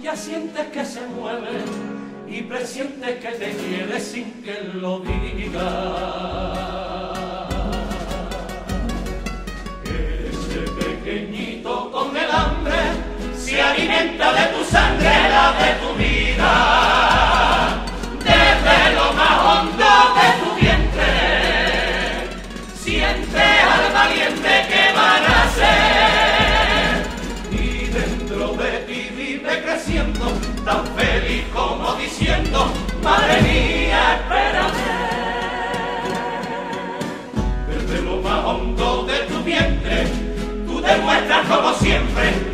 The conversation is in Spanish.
ya sientes que se mueve y presientes que te quiere sin que lo diga. Ese pequeñito con el hambre se alimenta de tu sangre, la de tu vida. Desde lo más hondo de tu vientre siente al valiente que va a nacer, y dentro de ti vive creciendo tan feliz como diciendo: madre mía, espérame. Desde lo más hondo de tu vientre tú demuestras como siempre